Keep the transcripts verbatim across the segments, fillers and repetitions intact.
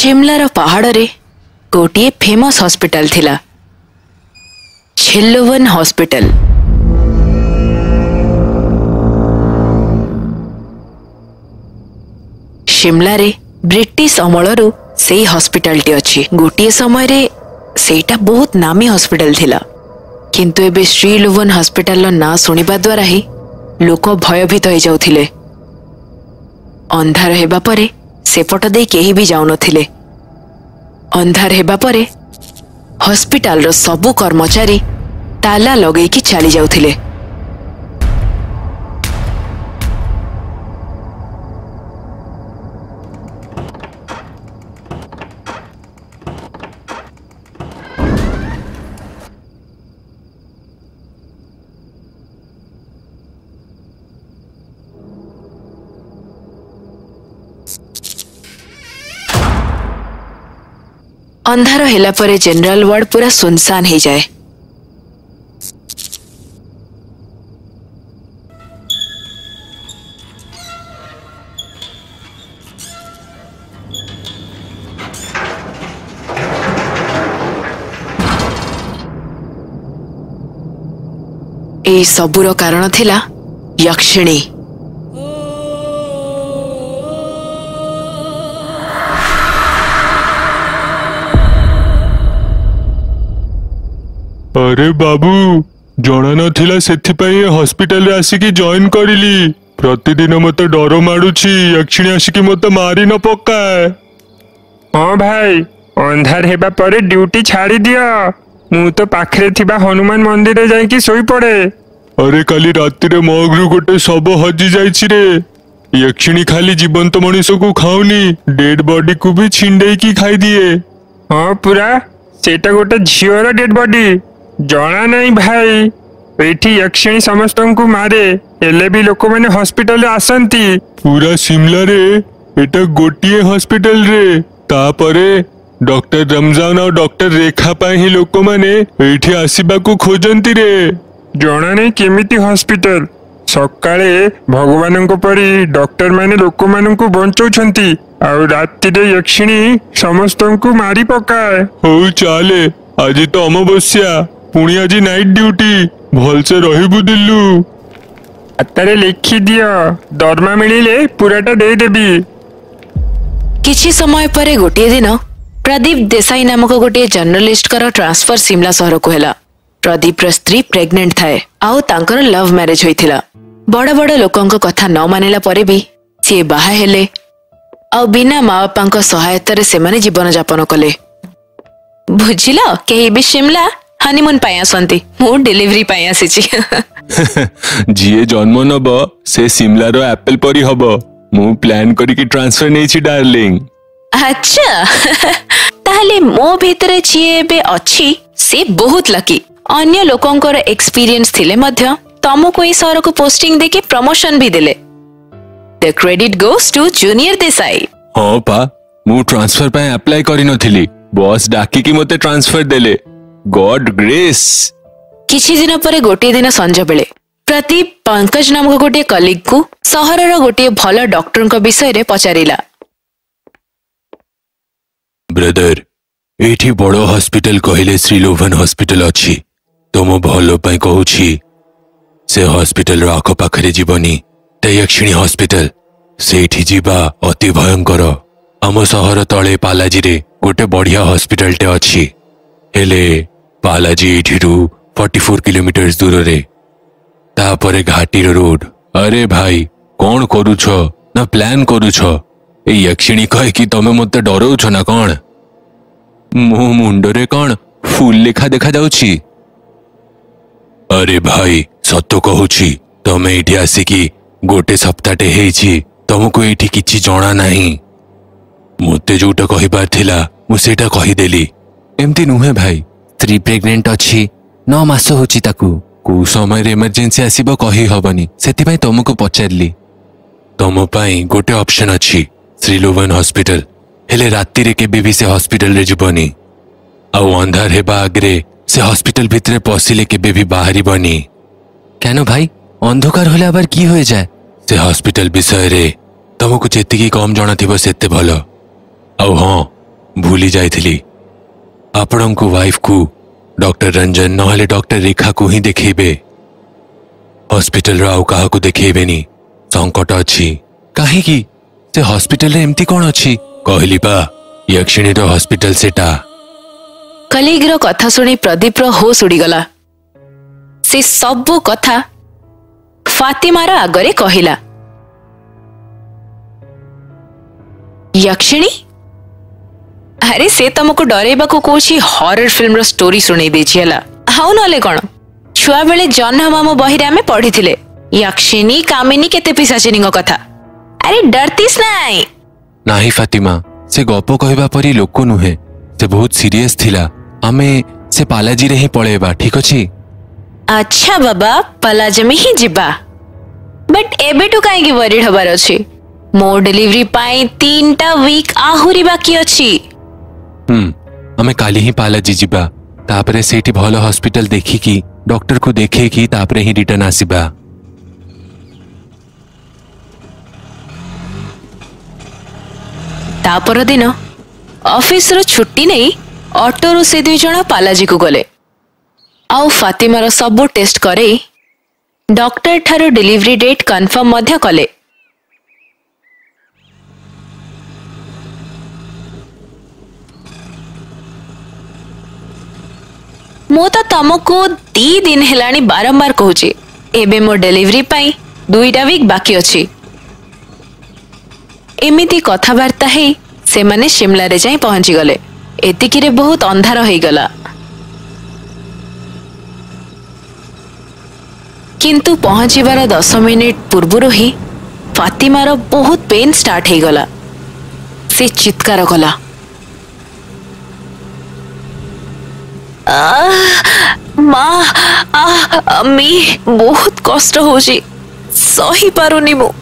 शिमलार पहाड़ रे गोटे फेमस हॉस्पिटल थिला, झेल्लोवन हॉस्पिटल। शिमला रे ब्रिटिश अमलरू से हॉस्पिटल टी अच्छी। गोटे समय रे सेटा बहुत नामी हॉस्पिटल थिला, किंतु एबे श्रीलोवन हॉस्पिटल ना सुनिबा द्वारा ही लोक भयभीत हो जाउथिले। अंधार हेबा परे सेपट दे केही भी जाउ नथिले। अंधार हेबा परे हॉस्पिटल रो सबु कर्मचारी ताला लगेई कि चली जाउथिले। अंधार हेला परे जनरल वार्ड पूरा सुनसान हो जाए। ए सबुर कारण थिला यक्षिणी। अरे बाबू जना नथिला सेथिपाई हॉस्पिटल रे आसिकी जॉइन करिली। प्रतिदिन मते डर माडुची यक्षिणी आसिकी मते मारी न पकाए। हाँ भाई अंधार हेबा परे ड्यूटी छाड़ी दिया। मु तो पाखरे थिबा हनुमान मंदिर रे जाई कि सोई पड़े। अरे काली राति रे मगरू गोटे सब हजी जाइछि रे। यक्षिणी खाली जीवंत मनीष को खाउनी, डेड बॉडी को भी छिंडे की खाई दिए। हाँ पूरा सेटा गोटे झियर डेड बॉडी। जना नहीं भाई एठी यक्षिणी समस्त को मारे एले भी लोक माने हॉस्पिटल रे आसंती। पूरा शिमला रे एटा गोटिए हॉस्पिटल रे। तापरे डॉक्टर रमजान और डॉक्टर रेखा पाई ही लोक माने एठी आसीबा को खोजंती रे। जना नहीं केमिति हॉस्पिटल सकाळे भगवान को परी डॉक्टर माने लोक मान को बंचौछंती और राति रे यक्षिणी समस्त को मारी पकाए। हो चाले आज तो अमावस्या पुणी आज नाइट ड्यूटी भलसे रहिबु दिल्लू। अतारे लिखि दियो दरमा मिलिले पूराटा दे देबी। किछि समय परे गोटे दिन प्रदीप देसाई नामक गोटे जर्नलिस्ट कर ट्रांसफर शिमला शहर को हैला। प्रदीप र स्त्री प्रेग्नेंट थाए आउ तांकर लव मैरिज होइथिला। बड़ बड़ लोकंक कथा न मानिला परे भी सी बाहा हेले आउ बिना माँ बापा सहायता रे सेमाने जीवन यापन कले। बुझिल केही भी शिमला हनीमून पाई आसंती, मु डिलीवरी पाई आसीची। जिए जन्म नब से शिमला रो एप्पल परी हबो। मु प्लान करी कि ट्रांसफर नेछि डार्लिंग। अच्छा ताहले मो भितरे जिए बे अछि से बहुत लकी। अन्य लोकंकर एक्सपीरियंस थिले मध्य तमको ई शहर को पोस्टिंग देके प्रमोशन भी दिले। The credit goes to junior Desai. हाँ पा मु ट्रांसफर पाए अप्लाई करी नथिली, बॉस डाकी कि मते ट्रांसफर देले। God grace. किछि दिन परे गोटे दिन संज बेले प्रदीप पंकज नामक गोटे कलीग को सहरर गोटे भल डॉक्टर को विषय रे पचारिला। ब्रदर एठी बड़ो हॉस्पिटल कहले श्रीलोवन हॉस्पिटल अछि। तुम भलो पई कहूछि से हॉस्पिटल आख पाखरे जीवनी यक्षिणी हॉस्पिटल सेठी जीवा अति भयंकर। आम सहर तले पालाजी रे गोटे बढ़िया हॉस्पिटल टे अछि, हेले पालाजी एठिरु चौवालीस किलोमीटर दूर रे। तापरे घाटीर रोड। अरे भाई कौन करूछ ना प्लान करूछ? ए यक्षिणी कहे कि तमे मते डरौछ ना कौन? मो मुंडरे कौन फूल लेखा देखा जाउछि? अरे भाई सत्य कहूछि तमे एठी आसिकी गोटे सप्ताहटे हेछि, तुमको एठी किछि जणा नाही। मते जोटा कहिबार थिला मु सेटा कहिदेली। एमती नुहे भाई, स्त्री प्रेग्नेंट अछि, नौ मास होछि ताकू। को समय इमरजेंसी आसीबो कहि हबनी, सेति तुमको पचारली। तुम पाई गोटे ऑप्शन अछि श्रीलोवन हॉस्पिटल, हेले राति रे केबे भी से हॉस्पिटल रे जीवनी। आउ अंधार हेबा आगरे से हॉस्पिटल भितरे पसिले केबे भी बाहरी बनी। केन भाई अंधकार होले आबार की होय जाय? से हॉस्पिटल विषय रे तुमको जेतिकी कम जणा थिबो सेते भलो। आउ हाँ भूली जाइथिली आपणको वाइफ को डॉक्टर रंजन नहले डॉक्टर रेखा को ही देखेबे हॉस्पिटल रो आउ काहा को देखेबेनी संकट अछि काहे की से हॉस्पिटल रे एम्ति कोन अछि कहली बा यक्षिणी रो हॉस्पिटल सेटा कलीग रो कथा सुनी प्रदीप रो होश उड़ी गला से सब कथा फातिमा रो आगरे कहिला यक्षिणी अरे से तुमको डरेबा को कोची हॉरर फिल्म रो स्टोरी सुनै देछि हला हाउ नले कोन छुआ बेले जन्म मामो बहिरे आमे पढिथिले यक्षिणी कामिनी केते पिसाचिनी कथा अरे डरतीस नाई नाही फातिमा से गप कहबा परी लोक नुहे से बहुत सीरियस थिला आमे से पालाजी रे ही पळेबा ठीक अछि अच्छा बाबा पालाजी में ही जिबा बट एबे टू काई की वरीड हबार अछि मो डिलीवरी पाई तीन टा वीक आहुरी बाकी अछि हम्म आमे काली ही पालाजी जिबा तापरे सेठी भलो हॉस्पिटल देखि की डॉक्टर को देखे की तापरे ही रिटर्न आसीबा तापर दिन ऑफिस रो छुट्टी नहीं ऑटो रो से दुई जण पालाजी को गले आउ फातिमा रो सब टेस्ट करे डॉक्टर थारो डिलीवरी डेट कंफर्म मध्य कले मो तो तुमको दी दिन हेलानी बारंबार कहूची एबे मो डिलीवरी पाई दुईटा वीक बाकी अछि एमिति कथावार्ता है से माने शिमला रे जाई पहुंची गले एतिकी रे बहुत अंधार हो गला किंतु पहुंचीबार दस मिनिट पूर्व ही फातिमा रो बहुत पेन स्टार्ट हो गला से चित्कार कला माँ अम्मी बहुत कष्ट होची सही पारुनी मु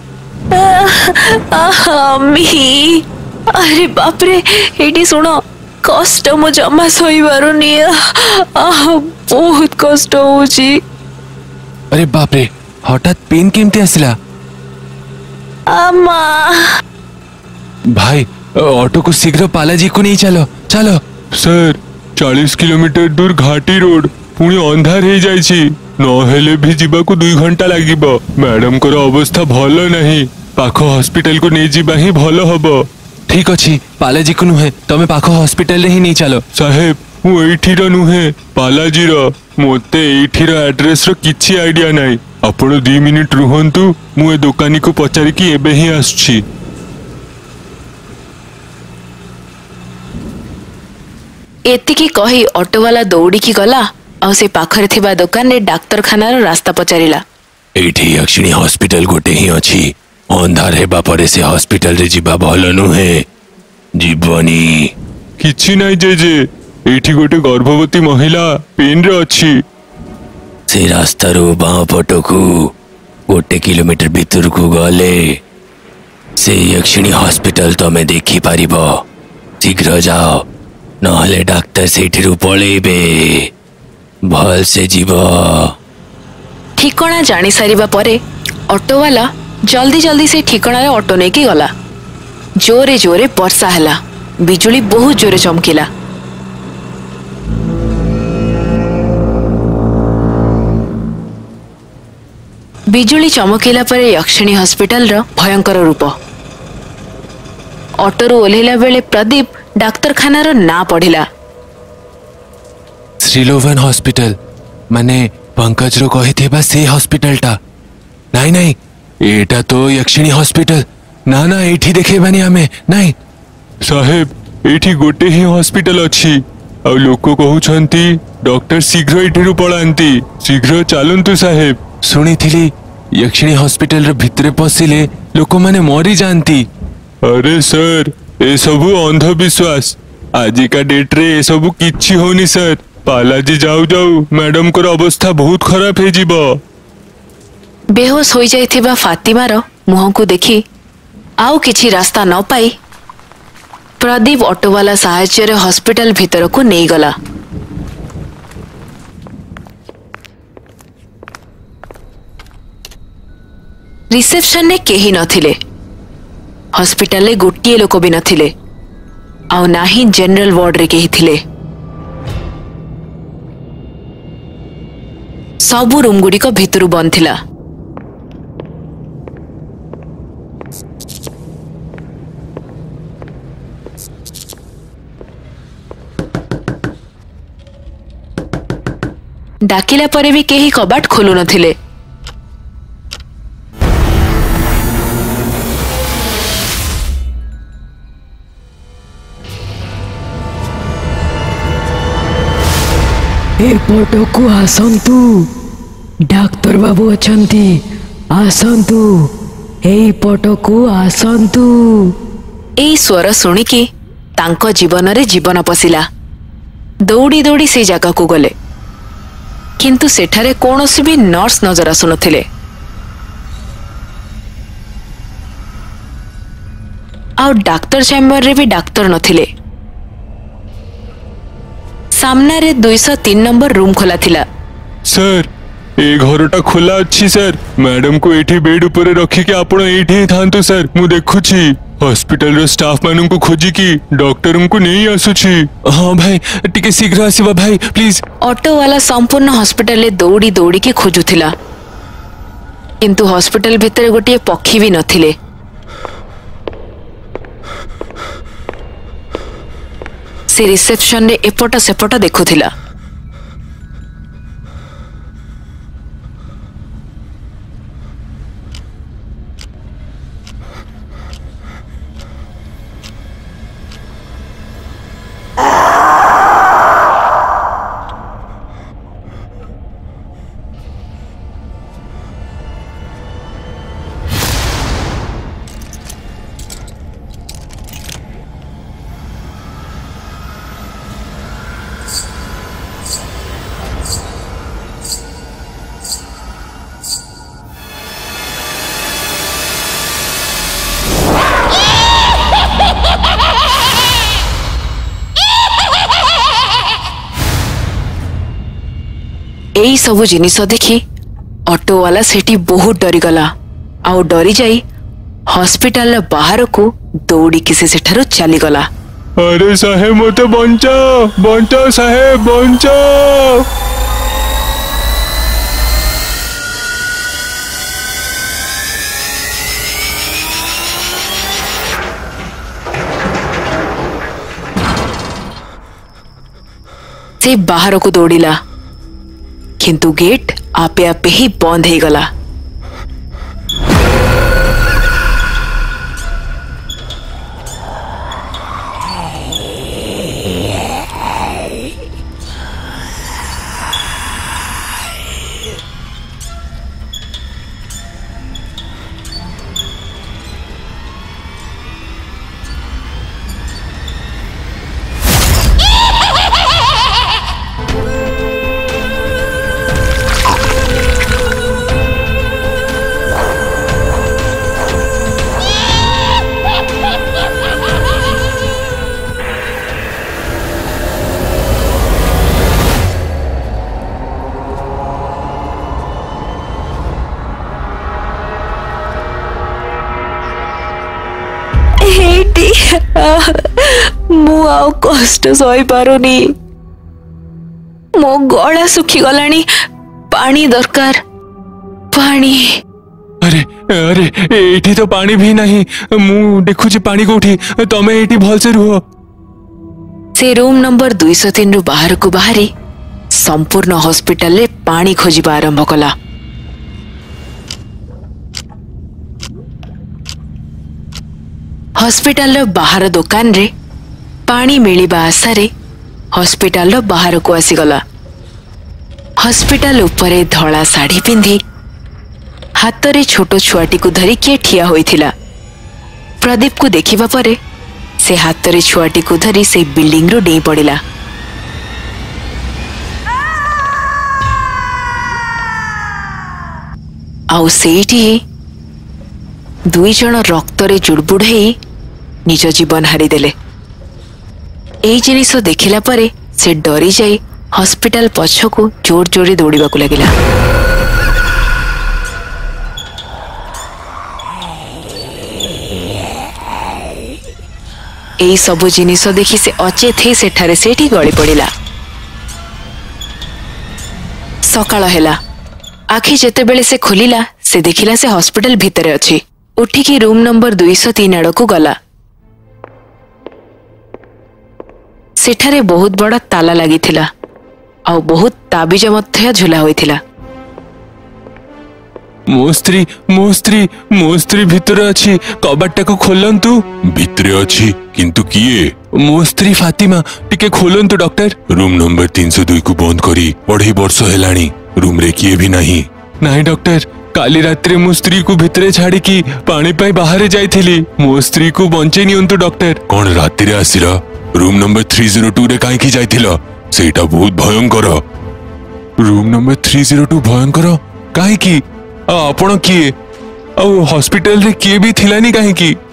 अम्मी अरे बाप रे एटी सुनो कष्ट मु जमा सही पारुनी बहुत कष्ट होची अरे बाप रे हठात पेन केमती आसिला अम्मा भाई ऑटो को शीघ्र पालाजी को नहीं चलो चलो सर चालीस किलोमीटर दूर घाटी रोड पुणी अंधार हो जाइछि नहेले भी जीवा को दुई घंटा लागिबो मैडम को अवस्था भलो नहीं पाखो हॉस्पिटल को नहीं जीवा ही भलो हबो ठीक अछि पालाजी को नुहे तमे पाखो हॉस्पिटल रे ही नहीं चलो साहेब मु एठीर नुहे पालाजी रो मोते एठीर एड्रेस रो किछि आइडिया नाही आपण दो मिनिट रुहंतु मु ए दुकानी को पचारि कि एबे ही आछी एतिकी कही ऑटो वाला दौड़ी की गला और से पाखरे थिबा दुकान रे डाक्टर खाना रो रास्ता पचारिला एठी यक्षिणी हॉस्पिटल गोटे ही अछि अंधार हेबा परे से हॉस्पिटल रे जीवा भलो नुहे जीवनी किछि नाही जे जे एठी गोटे गर्भवती महिला पेन रे अछि से रास्ता रो बाँ पटकू गोटे किलोमीटर भीतर को गले से यक्षिणी हॉस्पिटल तमे देखि पारिबो शीघ्र जाओ नहले डाक्टर सेठी पळेबे भल से जीव ठिकणा जानी सारिबा परे ऑटो वाला जल्दी जल्दी से ठिकणा रे ऑटो नेकी गला जोरे जोरे वर्षा हला बिजुली बहुत जोरे चमकिला बिजुली चमकिला परे यक्षिणी हॉस्पिटल रो भयंकर रूप ऑटो रो ओलेला बेले प्रदीप डाक्टर खाना रो ना पढ़िला श्रीलोवन हॉस्पिटल माने पंकज रो कहिथेबा से हॉस्पिटल टा नाही नाही एटा तो यक्षिणी हॉस्पिटल ना ना एठी देखेबानी हमें नाही साहेब एठी गोटे ही हॉस्पिटल अछि आ लोक कहउछंती डॉक्टर शीघ्र एठिरु पळांती शीघ्र चालंतु साहेब सुनिथिली यक्षिणी हॉस्पिटल रो भितरे पसिले लोक माने मरी जानती अरे सर ए सबु अंधविश्वास आजिका डेट रे ए सबु किछि होनी सर पालाजी जाऊ जाऊ मैडम को अवस्था बहुत खराब हे जीवो बेहोश हो जाइथिबा फातिमा रो मुह को देखी आउ किछि रास्ता न पाई प्रदीप ऑटो वाला साहाय्य रे हॉस्पिटल भीतर को नहीं गला रिसेप्शन ने केही नथिले हॉस्पिटल ले गोटिए लोक भी नथिले आउ नाही जनरल वार्ड रे केही थिले। सबु रूम गुडी को भितरु बंद थिला। डाकिला परे भी केही कबाट खोलु नथिले। एपटकू आसंतु, डाक्तर बाबू अछंती, आसंतु, एई पटकू आसंतु। एई स्वर सुनिकी तांको जीवन रे जीवन पसिला। दौड़ी दौड़ी से जगह को गले, किंतु सेठारे कौनसी भी नर्स नजर आसुनथिले। आउ डाक्तर चैम्बर रे भी डाक्तर नथिले। सामने रे दो सौ तीन नंबर रूम खोला थिला। सर ए घरटा खोला अच्छी सर, मैडम को एठी बेड ऊपर रखी के आपण एठी ही थांतु सर, मु देखुछि हॉस्पिटल रो स्टाफ मानन को खोजी की डॉक्टर को नहीं आसुछि। हाँ भाई टिके शीघ्र आसीबा भाई प्लीज। ऑटो वाला संपूर्ण हॉस्पिटल ले दौड़ी दौड़ी के खोजुथिला, किंतु हॉस्पिटल भितर गोटे पक्षी भी नथिले। से रिसेप्शन रे एपट सेपट देखुथिला। एई सबु जिनिस देखी ऑटो वाला सेठी बहुत डरी गला। आउ डरी जाई हॉस्पिटल बाहर को दौड़ी किसी सेठारु चली गला। अरे साहेब मते बंचाओ बंचाओ साहेब बंचाओ। से बाहर को दौड़िला, किंतु गेट आपे आपे ही बंद हो गला। मु आउ कष्ट सही पारुनी, मो गला सुखी गलानी, पानी दरकार पानी। अरे अरे एठी तो पानी भी नहीं, मु देखुछि पानी कोठी, तमे एठी भल से रुहो। से रूम नंबर दो सौ तीन रु बाहर को बाहरी संपूर्ण हॉस्पिटल ले पानी खोजिबा आरंभ कला। हॉस्पिटल बाहर दुकान रे पानी मिलिबा आशा रे हॉस्पिटल बाहर को आसीगला। हॉस्पिटल उपरे धला साड़ी पिंधि हाथ रे छोट छुआटी को धरी किए ठिया होइथिला। प्रदीप को देखिबा परे से हाथ रे छुआटी को धरी से बिल्डिंग रो डेई पड़िला। आउ सेठी दुई जन रक्त रे जुड़बुड़ हेई निज जीवन हारी देले। एई जिनिस देखिला परे से डरी जाई हॉस्पिटल पछको जोर जोरे दौड़िबा को लागिला। एई सबु जिनिस देखि से अचेत ही सेठारे सेठी गଳି पड़िला। सकाळ हेला। आखि जेतेबेले से खोलिला से देखिला से हॉस्पिटल भितरे अछि। उठिकी रूम नंबर दुई सौ तीन आड़कू गला। सेठारे बहुत बड़ा ताला लागिथिला आउ बहुत ताबिज मध्य झुला होइथिला। मो स्त्री मो स्त्री मो स्त्री भितर अछि, कबाटा को खोलंतु। भितरे अछि किंतु किए? मो स्त्री फातिमा, टिके खोलंतु डॉक्टर। रूम नंबर तीन सौ दुई को बंद करी अढ़ाई वर्ष हेलाणी, रूम रे किए भी नहीं। नहीं डॉक्टर, काली रात्रे मो स्त्री को भितरे छाड़ी की पानी पाई बाहर जाइथिली। मो स्त्री को बंचे नियंतु डॉक्टर। कौन रात्रि आसिला? रूम नंबर तीन सौ दो रे काहे की जाइथिला? सेटा बहुत भयंकर। रूम नंबर तीन सौ दो भयंकर काहे की? आ आपण किए? आ हॉस्पिटल रे किए भी थिलानी काहे की?